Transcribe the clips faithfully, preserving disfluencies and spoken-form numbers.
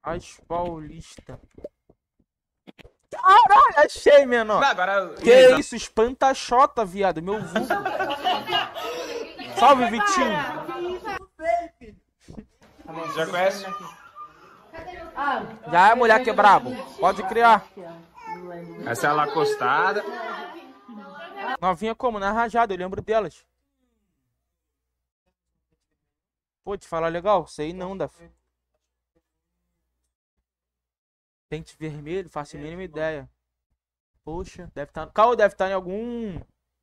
As Paulista. Caralho, achei, menor. Agora... Que é isso? Espanta-chota, viado. Meu vulgo. Salve, Vitinho. Já conhece? Já é mulher que é brabo. Pode criar. Essa é a lacostada. Novinha como? Na rajada, eu lembro delas. Pô, te falar legal? Sei não, da. Pente vermelho, faço a mínima ideia. Poxa, deve estar. Tá... Cal deve estar tá em algum.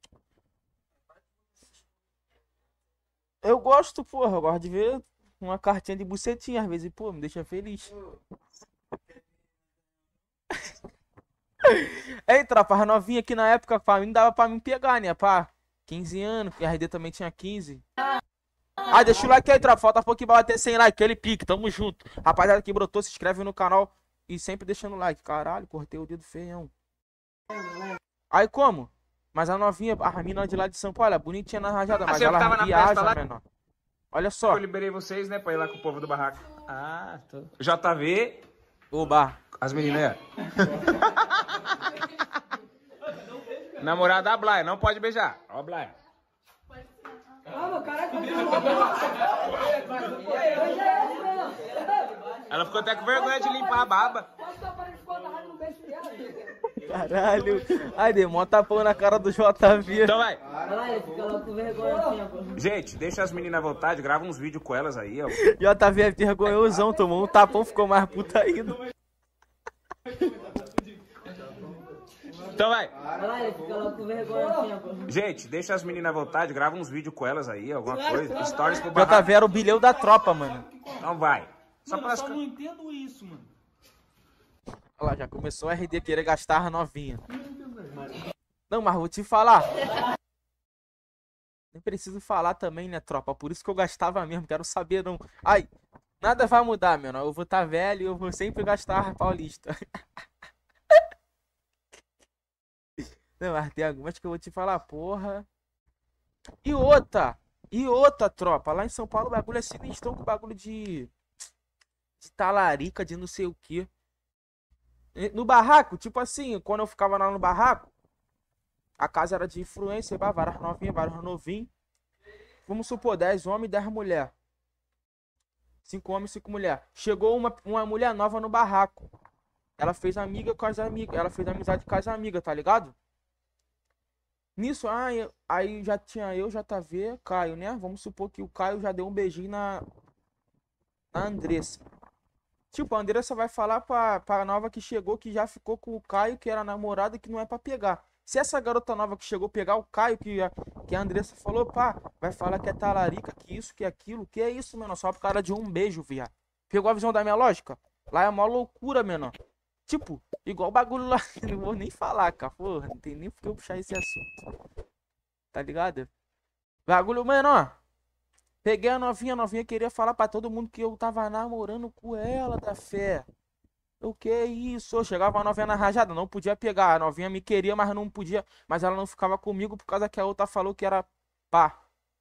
Eu gosto, porra. Eu gosto de ver uma cartinha de bucetinha às vezes, pô, me deixa feliz. Ei, tropa, as novinha aqui na época, pra mim, dava pra mim pegar, né, pá? quinze anos, e a R D também tinha quinze. Ah, deixa o like aí, tropa. Falta pouquinho pra bater cem likes, aquele pique, tamo junto. Rapaziada que brotou, se inscreve no canal e sempre deixando like. Caralho, cortei o dedo feião. Aí como? Mas a novinha, a mina de lá de São Paulo, é bonitinha na rajada, Ah, mas você ela tava na viaja, festa lá? menor. Olha só. Eu liberei vocês, né, pra ir lá com o povo do barraco. Ah, tô... J V. Oba. As meninas. Namorada da Blaia, não pode beijar. Ó, Blaia. Ela ficou até com vergonha de limpar a baba. Caralho. Ai, deu mó tapão na cara do J V. Então vai. Fica logo com vergonha assim, Gente, deixa as meninas à vontade, grava uns vídeos com elas aí, ó. J V é vergonhosão, tomou um tapão, ficou mais puta ainda. Então vai. Caralho, fica logo com vergonha assim, Gente, deixa as meninas à vontade, grava uns vídeos com elas aí, alguma coisa. Stories pro barraco. J V era o bilhão da tropa, mano. Então vai. Só Mano, pra... eu só não entendo isso, mano. Olha lá, já começou a R D querer gastar a novinha. Não, mas vou te falar. Nem preciso falar também, né, tropa? Por isso que eu gastava mesmo, quero saber não. Ai, nada vai mudar, meu. Eu vou estar tá velho e eu vou sempre gastar a Paulista. Não, mas tem algumas que eu vou te falar, porra. E outra, e outra, tropa. Lá em São Paulo o bagulho é sinistro, com o bagulho de... De talarica, de não sei o que. No barraco, tipo assim, quando eu ficava lá no barraco, a casa era de influência, várias novinhas, vários novinhos. Vamos supor, dez homens e dez mulheres. cinco homens e cinco mulheres. Chegou uma, uma mulher nova no barraco. Ela fez amiga com as amigas. Ela fez amizade com as amigas, tá ligado? Nisso, aí, aí já tinha eu, J V, Caio, né? Vamos supor que o Caio já deu um beijinho na, na Andressa. Tipo, a Andressa vai falar pra, pra nova que chegou que já ficou com o Caio, que era namorada, que não é pra pegar. Se essa garota nova que chegou pegar o Caio, que a, que a Andressa falou, pá, vai falar que é talarica, que isso, que aquilo, que é isso, menor, só por causa de um beijo, viado. Pegou a visão da minha lógica? Lá é mó loucura, menor. Tipo, igual o bagulho lá, não vou nem falar, cara, porra, não tem nem por que eu puxar esse assunto. Tá ligado? Bagulho, menor. Peguei a novinha, a novinha queria falar pra todo mundo que eu tava namorando com ela, da fé. O que é isso? Eu chegava a novinha na rajada, não podia pegar. A novinha me queria, mas não podia. Mas ela não ficava comigo por causa que a outra falou que era pá.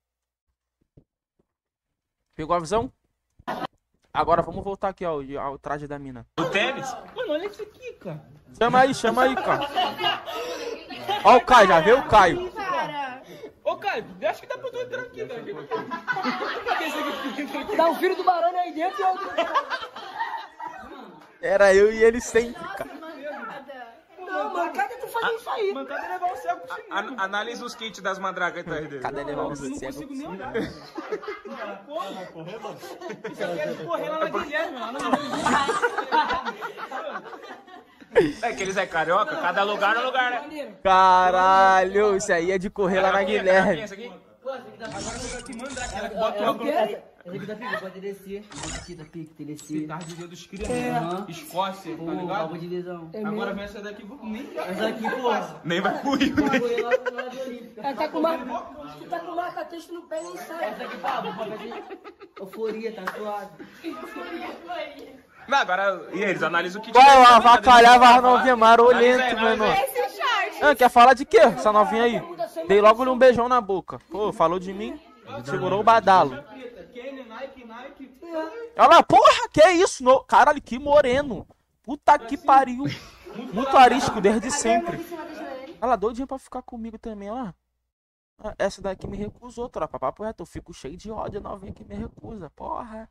Pegou a visão? Agora vamos voltar aqui ao, ao traje da mina. O tênis? Mano, olha isso aqui, cara. Chama aí, chama aí, cara. Ó o Caio, já veio o Caio. Ô, Caio, eu acho que dá pra tu entrar aqui, cara. Dá um filho do barão aí dentro e outro. Era eu e ele sempre, cara. Não, mano, cadê tu fazer isso aí? Mano, cadê levar um cego pro time? An analisa os kits das mandragas aí, tá, R D? Cadê levar um Eu não cego? consigo nem olhar. Porra, correr, mano. Isso aqui é de correr lá na Guilherme, mano. É que eles é carioca, cada lugar é um lugar, né? Caralho, isso aí é de correr lá na Guilherme. Essa aqui? Agora eu vou aqui mandar aquela que bota o óculos. Essa aqui da pique, pode descer. Essa aqui da pique, tem descer. Tarde dos crianças. Escócia, tá Pô, ligado? rabo de lesão. Agora vem essa daqui, vou nem já. Essa aqui, pô. Nem vai pro Rio, né? Foi lá pro lado olímpico. Ela tá com marca, tu tá com marca-texto no pé e nem sai. Essa aqui, pá, vou fazer euforia, tá suave. Não, agora, e eles analisam o kit. Qual deles também, avacalhava tá as novinhas marolento, Analisa aí, mano. analisa aí. Ah, quer falar de quê, essa novinha aí? Dei logo um beijão na boca. Pô, falou de mim, segurou o badalo. Kenny, Nike, Nike. Ela, porra, que é isso? No... Caralho, que moreno. Puta que pariu. Muito arisco desde sempre. Ela doidinha pra ficar comigo também, ó. Essa daqui me recusou, tropa. Papo reto, eu fico cheio de ódio, novinha que me recusa. Porra.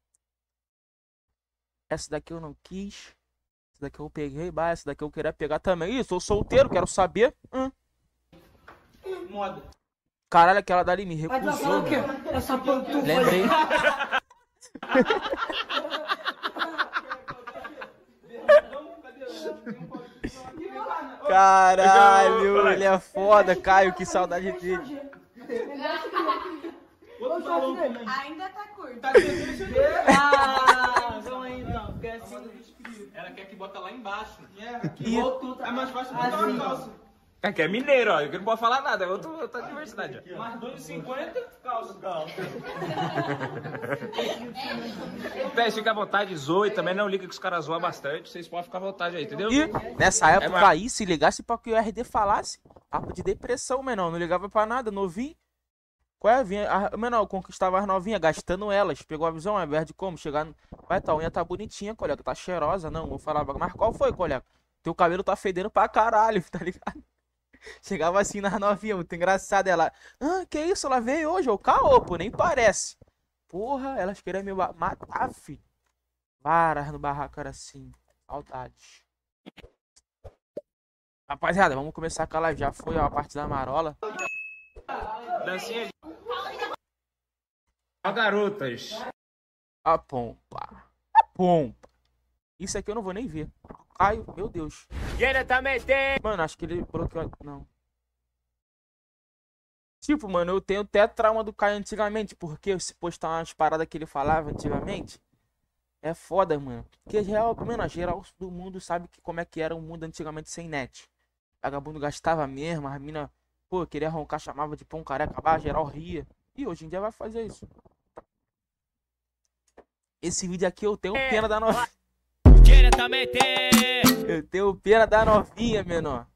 Essa daqui eu não quis. Essa daqui eu peguei, bah, essa daqui eu queria pegar também. Ih, sou solteiro, quero saber. Hum. Moda. Caralho, aquela dali me Vai recusou. falar o quê? Essa pantufa. Lembrei. Caralho, ele é foda, Caio, que saudade dele. Outro balão também. Ainda tá curto. Tá tentando isso aqui. Ah, vamos aí então. Porque assim, Ela quer que bota lá embaixo. É, E- é mais fácil botar uma calça. É que é mineiro, ó. Eu não posso falar nada. É outra, outra diversidade. Ó. Mais dois e cinquenta, calça. Pé, fica à vontade, zoe. Também não liga que os caras zoam bastante. Vocês podem ficar à vontade aí, entendeu? E nessa época É, mas- aí, se ligasse pra que o R D falasse, papo de depressão, menor. Não ligava pra nada, novinho. Qual é? Vinha, a, menor, conquistava as novinhas, gastando elas. Pegou a visão, ao invés de como? Chegar. no- Vai, tua unha tá bonitinha, colega. Tá cheirosa. Não, eu falava, mas qual foi, colega? Teu cabelo tá fedendo pra caralho, tá ligado? Chegava assim nas novinhas, muito engraçado. Ela, ah, que isso? Ela veio hoje? Eu, caô, pô, nem parece. Porra, elas queriam me ba- matar, fi. Varas no barraco era assim. Saudades. Rapaziada, vamos começar com a live. Já foi ó, a parte da marola. Dancinha ali. Ó, garotas. A pompa. A pompa. Isso aqui eu não vou nem ver. Caio, meu Deus. Diretamente. Mano, acho que ele bloqueou. Não. Tipo, mano, eu tenho até trauma do Caio antigamente. Porque se postar umas paradas que ele falava antigamente. É foda, mano. Porque geral, mano, a geral do mundo sabe que como é que era o mundo antigamente sem net. Vagabundo gastava mesmo, a mina, pô, queria roncar, chamava de pão careca, bah, geral ria. E hoje em dia vai fazer isso. Esse vídeo aqui eu tenho pena da novinha. Diretamente. Eu tenho pena da novinha, menor.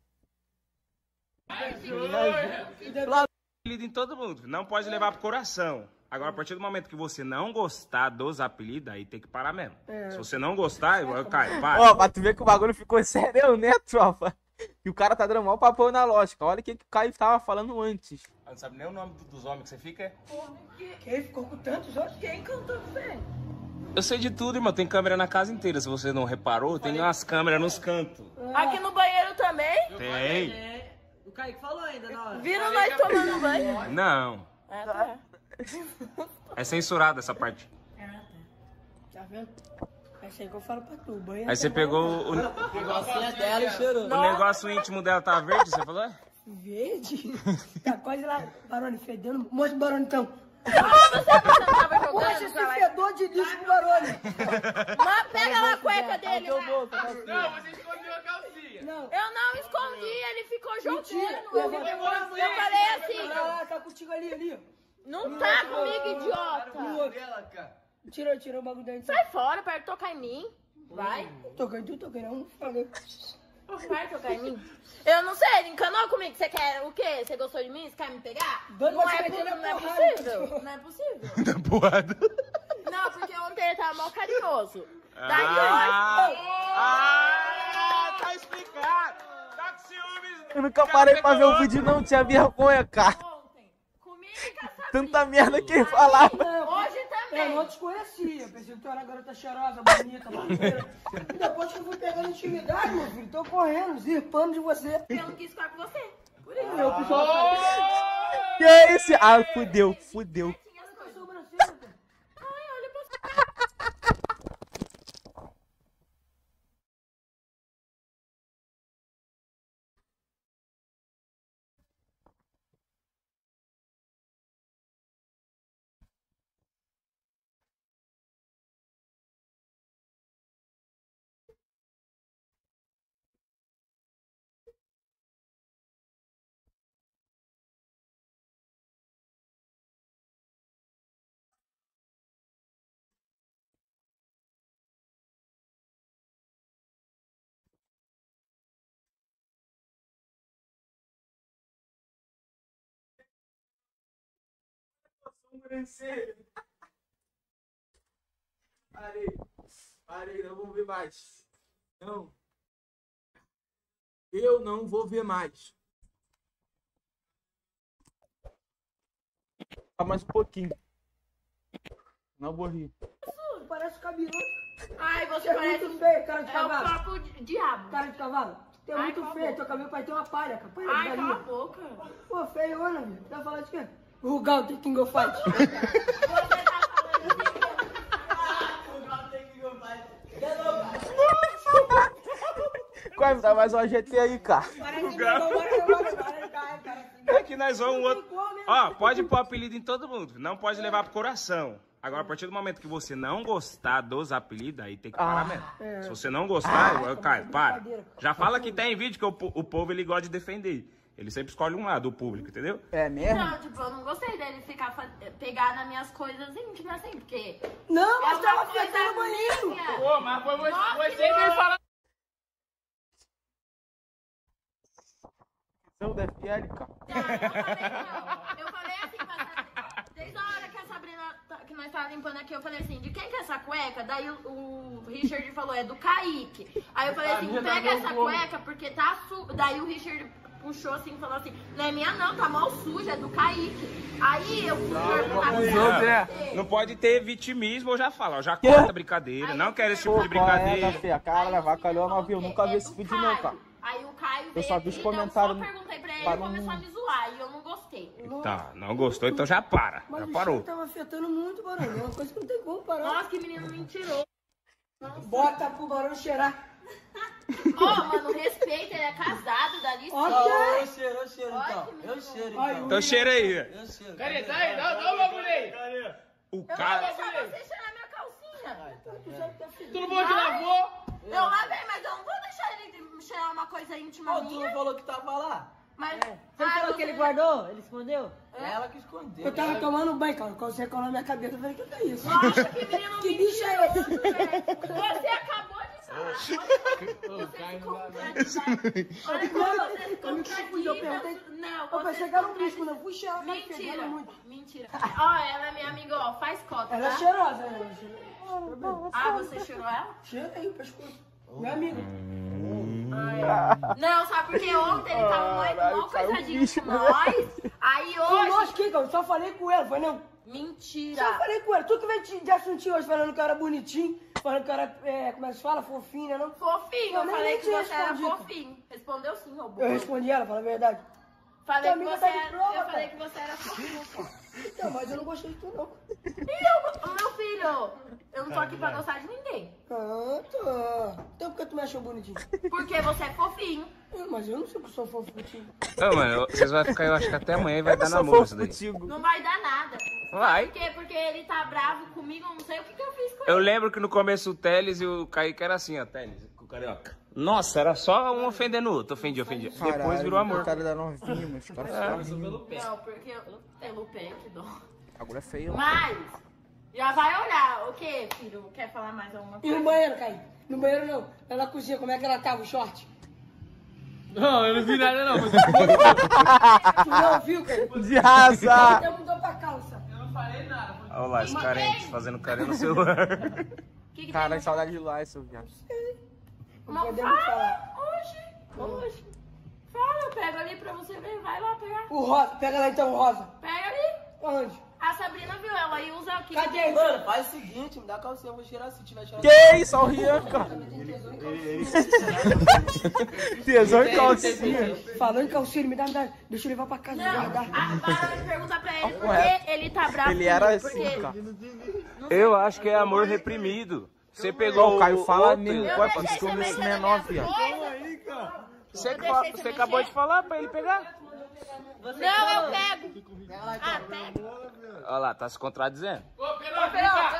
Apelido em todo mundo. Não pode levar pro coração. Agora, a partir do momento que você não gostar dos apelidos, aí tem que parar mesmo. Se você não gostar, eu caio, para. Ó, pra tu ver que o bagulho ficou sério, né, tropa? E o cara tá dando mal papo na lógica. Olha o que, que o Caio tava falando antes. Não sabe nem o nome dos homens que você fica? Quem ficou com tantos outros? Quem cantou com você? Eu sei de tudo, irmão. Tem câmera na casa inteira. Se você não reparou, tem umas câmeras nos cantos. Aqui no banheiro também? Tem. é, o Kaique falou ainda na hora. Viram nós tomando banho? Não. Ah, tá. É censurado essa parte. Tá vendo? É isso aí que eu falo pra tu. Banho Aí você pegou o, Negocinho dela e cheirou. o negócio íntimo dela, tá verde, você falou? verde. Tá quase lá, Barone, fedendo. Mostra o Barone então. Você tava jogando? Poxa, esse Vai. fedor de lixo pro Barone. Mas pega lá a cueca dele. vai. Não, você escondeu a calcinha. Não. Eu não escondi, ele ficou jogando. Mentira. Eu, eu falei assim, Ah, tá contigo ali, ali. não tá comigo, idiota. Tirou, tirou o bagulho daí. Sai fora, para de tocar em mim. Vai. Toquei tu, toquei não. Falei. Vai tocar em mim. Eu não sei, ele encanou comigo. Você quer o quê? Você gostou de mim? Você quer me pegar? Doido Não pra é, te meter po- na não é porrada. possível. Não é possível. Tá porrada. Não, porque ontem ele tava mal carinhoso. Daí Ah, ah, tá explicado. Tá com ciúmes. Eu nunca parei pra ver o vídeo, não. Tinha vergonha, cara. nós, ontem, comigo e com a Sabrina. Tanta merda que ele falava. Hoje Eu não também. te conhecia. Pensei que tu era garota cheirosa, bonita, maneira. E depois que eu fui pegando intimidade, meu filho, tô correndo, zirpando de você. Eu não quis ficar com você. Por isso. Eu fui só Que é esse? Ah, fudeu, fudeu. Tinha as coisas. sobrancelha. Ai, olha pra Parei. Parei, não vou ver mais. Não. Eu não vou ver mais. Ah, mais um pouquinho. Não vou rir. Parece cabeludo. Ai, você É parece muito feio, cara de É o cavalo. próprio di- diabo. Cara de cavalo. Tu é Ai, muito cala a feio, boca. teu cabelo parece ter uma palha, cara. Palha de Ai, cala a galinha. boca. Pô, feio, Ana, velho. Vai falar de quê? Rugal, tem King of Fight. Você tá falando de... Qual me dá mais uma G T aí, cara? É que nós vamos um outro. Ó, pode pôr apelido em todo mundo. Não pode levar pro coração. Agora, a partir do momento que você não gostar dos apelidos, aí tem que parar Ah, mesmo. é. Se você não gostar, eu, cara, para. brincadeira. Já fala que tem vídeo que o, po- o povo ele gosta de defender. Ele sempre escolhe um lado, o público, entendeu? É mesmo? Não, tipo, eu não gostei dele ficar fa- pegar nas minhas coisas íntimas assim, porque... Não, mas É tava uma coisa fedendo o banheiro. minha. Pô, mas foi você, Nossa, você que ele fala. Não da F L, cara. Não, eu falei não. Eu falei assim, pra- desde a hora que a Sabrina, tá- que nós tava limpando aqui, eu falei assim, de quem que é essa cueca? Daí o, o Richard falou, é do Kaique. Aí eu falei assim, minha tá pega essa boa. cueca porque tá su... Daí o Richard puxou assim e falou assim, não é minha não, tá mal suja, é do Kaique. Aí eu fui perguntar pra Não, ele. não pode ter vitimismo, eu já falo. ó, Já corta a brincadeira. Não quero esse tipo de Pô, qual é, da brincadeira. feia? Cara, avacalhou, não viu? Nunca vi esse vídeo não, cara. Aí o Caio Eu veio só vi os aqui, comentários então eu só perguntei pra ele pra e não- começou a me zoar e eu não gostei. Tá, não gostou, então já para. Mas Já o parou. cheiro tava afetando muito o barulho. É uma coisa que não tem como parar. Nossa, que menino mentiroso. Bota pro barulho cheirar. Ó, mano, respeita, ele é casado, dá licença. Ó, Eu cheiro, eu cheiro então. Eu cheiro Ai, então. Então cheira aí. Eu cheiro. Cadê? Tá aí, dá, dá o bagulho aí. O Eu vou cara. deixar você cheirar minha calcinha. Tu não falou que lavou? Eu lavei, mas eu não vou deixar ele cheirar uma coisa íntima Pô, tu não minha. falou que tava lá? Mas. Você Ah, falou você- que ele guardou? Ele escondeu? É ela que escondeu. eu tava tomando banho, cara. Quando você colou na minha cabeça, eu falei, o que que é isso? Nossa, que menino Que bicho é esse? mentiroso, velho. Você acabou de falar. Olha, você se contradiz. Olha como você se Eu me confundi, eu contradiz. perguntei. Não, Eu você pensei se que era um contradiz. bicho, quando eu fui cheirar, tava fedendo Mentira, muito. mentira. Ó, ela é minha amiga, ó, faz cota, Ela é tá? cheirosa, né? Cheirosa. Ah, você cheirou ela? Cheirei o pescoço. Meu amigo. Não, sabe porque ontem ele tava moendo Caralho, mó caiu um coisadinho bicho, com nós. Aí Ô, hoje. nossa, que, cara? Eu só falei com ele, foi não? Mentira. Só falei com ele. Tu que veio de de assuntinho hoje falando que eu era bonitinho, falando que eu era, é, como é que se fala? Fofinho, né? Não? Fofinho, Eu eu nem falei que tinha você era respondido. fofinho. Respondeu sim, ô Eu burro. respondi ela, fala a verdade. Falei Tua que amiga você tá de era. prova, Eu falei cara. que você era fofinho. pô. Então, mas eu não gostei de tu, não. E eu, meu filho, eu não tô aqui pra gostar de ninguém. Ah, tá. Então por que tu me achou bonitinho? Porque você é fofinho. É, mas eu não sei que eu sou fofo contigo. Não, mano, vocês vão ficar, eu acho que até amanhã vai Eu dar sou namoro isso fofo daí. contigo. Não vai dar nada. Vai. Por quê? Porque ele tá bravo comigo, eu não sei o que, que eu fiz com Eu ele. lembro que no começo o Teles e o Kaique era assim, ó, Teles, com o Carioca. Nossa, era só um ofendendo o outro, ofendia, ofendia. Depois Caralho, virou amor. O cara da novinha, os caras ficaram rindo. Não, porque eu. Pelo pé, que dó. Agora é feio. Mas, já vai olhar. O que, filho? Quer falar mais alguma E no coisa? banheiro, Caí? No banheiro não. Lá na cozinha, como é que ela tava, o short? Não, eu não vi nada não. Mas... Tu não viu, Caí? De raça! Até mudou pra calça. Eu não falei nada. Olha lá, os carentes fazendo carinho no celular. Que que Caralho, tem? saudade de lá, seu viado. Não Não, podemos falar. fala. Hoje, hoje. Fala, eu pego ali pra você ver. Vai lá pegar. O rosa, pega lá então o rosa. Pega ali. Onde? A Sabrina viu ela e usa aqui. Cadê? Mano, faz o seguinte, me dá calcinha, eu vou cheirar se tiver cheirando. Que isso, olha o Rian, cara. Tesão e calcinha. Falando em calcinha, me dá, me dá. Deixa eu levar pra casa, Não, guardar. a para de perguntar pra ele por correto. que ele tá bravo Ele era comigo, assim, porque- cara. Eu acho que é amor reprimido. Você pegou Ó, o Caio fala outro. nele, Eu qual é deixei pra você ciúme esse mexer na menor, minha viado? coisa. Você, Eu que deixei fa- você você mexer. acabou de falar pra ele pegar. Não, eu pego. Ah, pega. Olha lá, tá se contradizendo. Ô, Pedro, vem cá.